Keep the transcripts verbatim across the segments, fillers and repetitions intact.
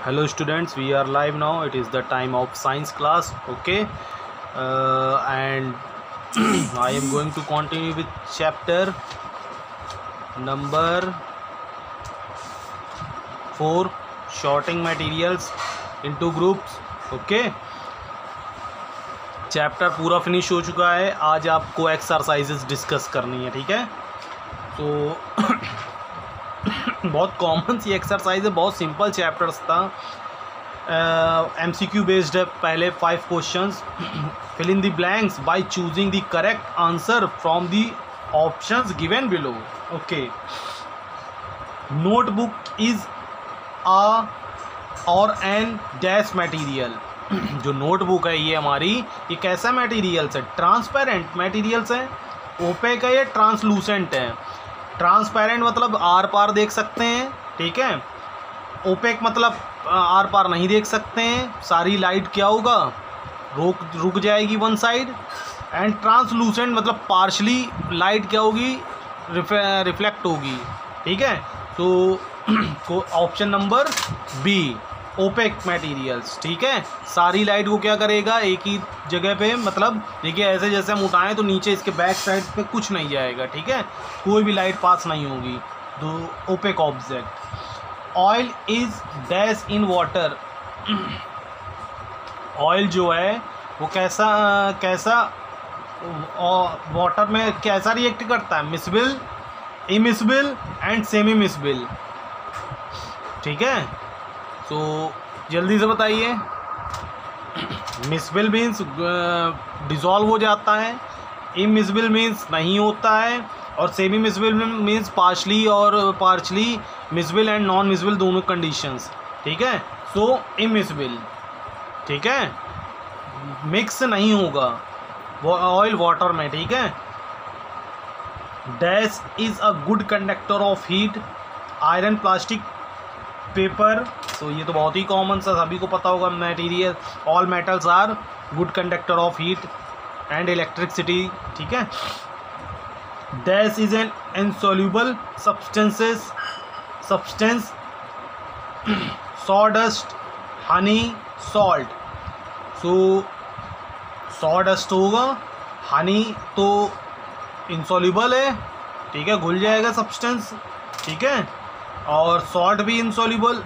Hello students, we are live now. It is the time of science class. Okay, uh, and I am going to continue with chapter number four, sorting materials into groups. Okay, chapter पूरा finish हो चुका है. आज आपको exercises discuss करनी है. ठीक है, तो बहुत कॉमन सी एक्सरसाइज है, बहुत सिंपल चैप्टर्स था. एम सी क्यू बेस्ड है. पहले five questions. Fill in the blanks by choosing the correct answer from the options given below. Okay, notebook is a और एन डैश मटेरियल. जो notebook है ये हमारी, ये कैसा मटेरियल्स है? ट्रांसपेरेंट मटेरियल्स है. ओपेक है या ट्रांसलूसेंट है? ट्रांसपेरेंट मतलब आर पार देख सकते हैं. ठीक है, ओपेक मतलब आर पार नहीं देख सकते हैं. सारी लाइट क्या होगा, रुक रुक जाएगी वन साइड. एंड ट्रांसलूसेंट मतलब पार्शली लाइट क्या होगी, रिफ्लेक्ट होगी. ठीक है, तो option number B, opaque materials. ठीक है, सारी लाइट को क्या करेगा, एक ही जगह पे, मतलब देखिए ऐसे जैसे हम उठाएं तो नीचे इसके बैक साइड पे कुछ नहीं जाएगा. ठीक है, कोई भी लाइट पास नहीं होगी. दो opaque object. Oil is dash in water. Oil जो है वो कैसा कैसा वाटर में कैसा रिएक्ट करता है? Miscible, immiscible and semi miscible. ठीक है, तो जल्दी से बताइए. मिसबिल मीन्स डिज़ोल्व हो जाता है, इमिसबिल मीन्स नहीं होता है, और सेमी मिसबिल मीन्स पार्शली और partially miscible and non miscible दोनों कंडीशंस. ठीक है, सो इमिसबिल. ठीक है, मिक्स नहीं होगा ऑयल वाटर में. ठीक है, dash is a good conductor of heat. Iron, plastic, paper. तो ये तो बहुत ही कॉमन सा, सभी को पता होगा. Material, all metals are good conductor of heat and electricity. ठीक है, dash is an insoluble substances substance. Sawdust, honey, salt. So sawdust होगा, हनी तो इनसॉल्युबल है. ठीक है, घुल जाएगा सब्सटेंस. ठीक है, और सॉल्ट भी इनसॉल्युबल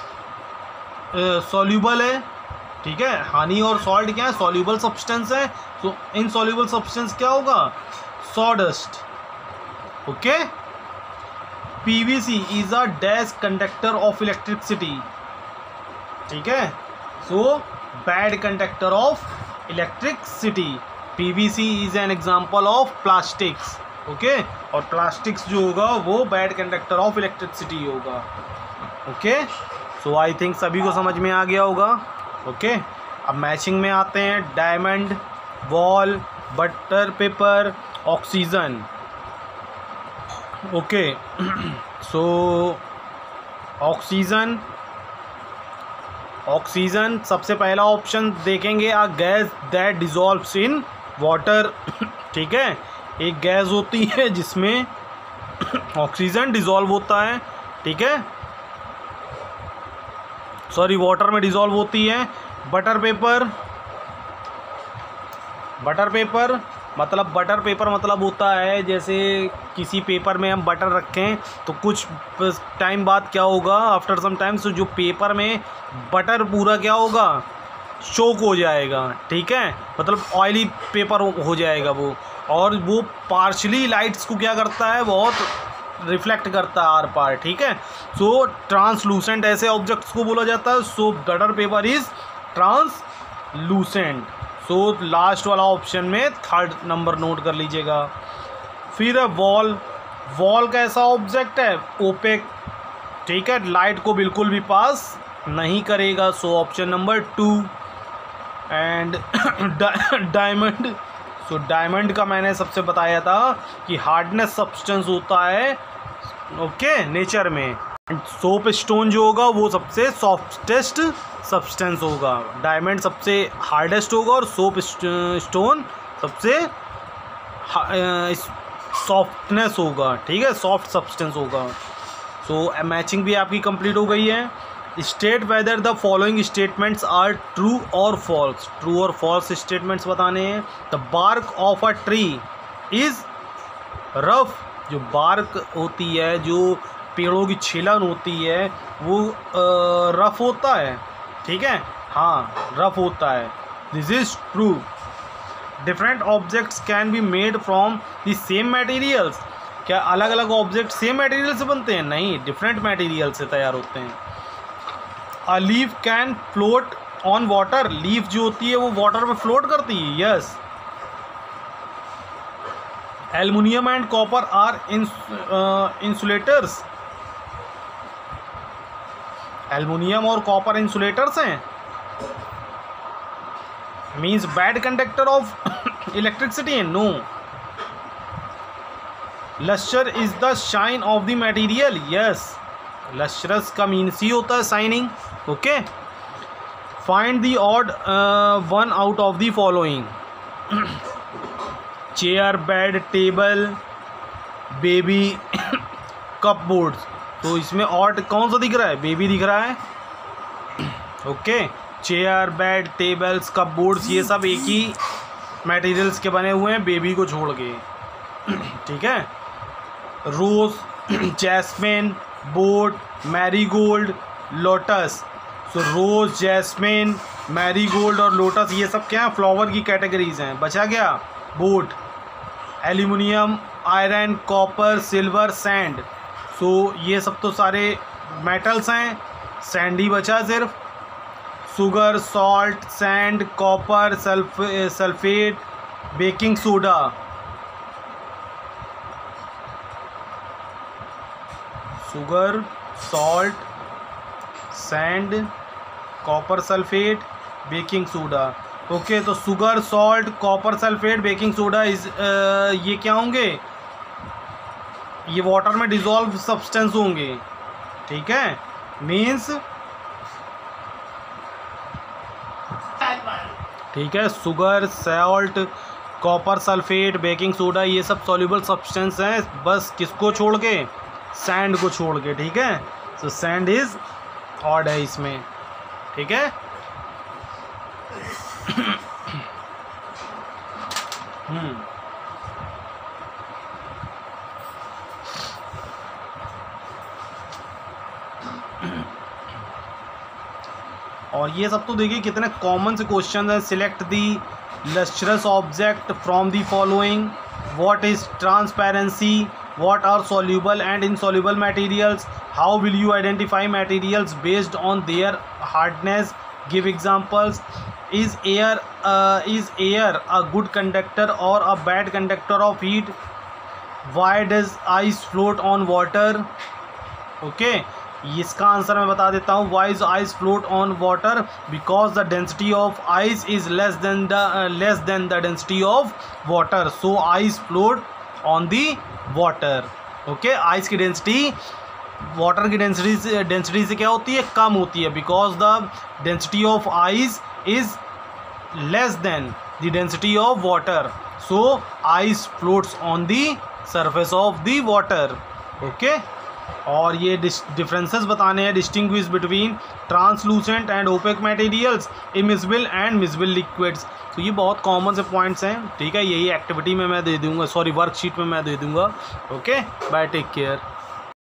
सॉल्युबल है. ठीक है, हनी और सॉल्ट क्या है, सॉल्युबल सब्सटेंस है. तो इनसॉल्युबल सब्सटेंस क्या होगा, sawdust. Okay, PVC is a dash conductor of electricity. ठीक है, so bad conductor of electricity. PVC is an example of plastics. Okay, और प्लास्टिक्स जो होगा वो बैड कंडक्टर ऑफ इलेक्ट्रिसिटी होगा. ओके, सो आई थिंक सभी को समझ में आ गया होगा. ओके, अब मैचिंग में आते हैं. Diamond, wall, butter paper, oxygen. Okay, so oxygen oxygen सबसे पहला ऑप्शन देखेंगे, a gas that dissolves in water. ठीक है, एक गैस होती है जिसमें ऑक्सीजन डिज़ोल्व होता है. ठीक है, सॉरी वाटर में डिज़ोल्व होती है. बटर पेपर, बटर पेपर मतलब बटर पेपर मतलब होता है जैसे किसी पेपर में हम बटर रखें तो कुछ टाइम बाद क्या होगा, आफ्टर सम टाइम, सो जो पेपर में बटर पूरा क्या होगा, चोक हो जाएगा. ठीक है, मतलब ऑयली पेपर हो जाएगा वो, और वो पार्शली लाइट्स को क्या करता है, बहुत रिफ्लेक्ट करता है आर पार. ठीक है, सो ट्रांसलूसेंट ऐसे ऑब्जेक्ट्स को बोला जाता है. So butter paper is translucent. So last वाला ऑप्शन में थर्ड नंबर नोट कर लीजिएगा. फिर है वॉल. वॉल कैसा ऑब्जेक्ट है, ओपेक. ठीक है, लाइट को बिल्कुल भी पास नहीं करेगा. So option number two. And diamond. So diamond का मैंने सबसे बताया था कि हार्डनेस सब्सटेंस होता है. ओके, नेचर में. सोप स्टोन जो होगा वो सबसे सॉफ्टेस्ट सब्सटेंस होगा. डायमंड सबसे हार्डेस्ट होगा और सोप स्टोन सबसे सॉफ्टनेस होगा. ठीक है, सॉफ्ट सब्सटेंस होगा. सो मैचिंग भी आपकी कंप्लीट हो गई है. State whether the following statements are true और फॉल्स, ट्रू और फॉल्स स्टेटमेंट्स बताने हैं। The bark of a tree is rough, जो बार्क होती है, जो पेड़ों की छीलन होती है, वो रफ होता है, ठीक है, हाँ रफ होता है, this is true. Different objects can be made from the same materials, क्या अलग अलग ऑब्जेक्ट सेम मटेरियल से बनते हैं? नहीं, डिफरेंट मटेरियल से तैयार होते हैं। A leaf can float on water, leaf जो होती है वो वाटर में फ्लोट करती है, yes. Aluminium and copper are insulators, aluminium और कॉपर इंसुलेटर्स हैं, means bad conductor of electricity, no. Lustre is the shine of the material, yes, lustrous का मीन्स ही होता है shining, okay. Find the odd one out of the following, chair, bed, table, baby, cupboards, तो इसमें odd कौन सा दिख रहा है? बेबी दिख रहा है, okay. Chair, bed, tables, cupboards ये सब एक ही मटेरियल्स के बने हुए हैं, बेबी को छोड़ के, ठीक है। Rose, jasmine, boat, marigold, lotus, so rose, jasmine, marigold और लोटस ये सब क्या है? फ्लावर की कैटेगरीज हैं। बचा क्या? Boat, aluminium, iron, copper, silver, sand, so ये सब तो सारे मेटल्स हैं, सैंड ही बचा सिर्फ। Sugar, salt, sand, copper, sulph sulphate, baking soda, sugar, salt, sand, copper sulphate, baking soda, okay. तो sugar, salt, copper sulphate, baking soda इस ये क्या होंगे? ये वाटर में डिजॉल्व सब्सटेंस होंगे, ठीक है। मीन्स ठीक है, sugar, salt, copper sulphate, baking soda ये सब सॉल्युबल सब्सटेंस हैं, बस किसको छोड़ के? सैंड को छोड़ के, ठीक है। सो सैंड इज ऑड है इसमें, ठीक है। हम्म और ये सब तो देखिए कितने कॉमन से क्वेश्चन हैं। Select the lustrous object from the following, what is transparency, what are soluble and insoluble materials, how will you identify materials based on their hardness, give examples, is air uh, is air a good conductor or a bad conductor of heat, why does ice float on water, okay। इसका answer मैं बता देता हूँ, why is ice float on water, because the density of ice is less than the less than the density of water, so ice float on the water, okay. Ice की density water की density से density से क्या होती है? कम होती है, because the density of ice is less than the density of water, so ice floats on the surface of the water, okay. और ये डिफरेंसेस बताने हैं, distinguish between translucent and opaque materials, immiscible and miscible liquids, तो ये बहुत common से points हैं, ठीक है। यही एक्टिविटी में मैं दे दूंगा, सॉरी वर्कशीट में मैं दे दूंगा, ओके। Bye, take care.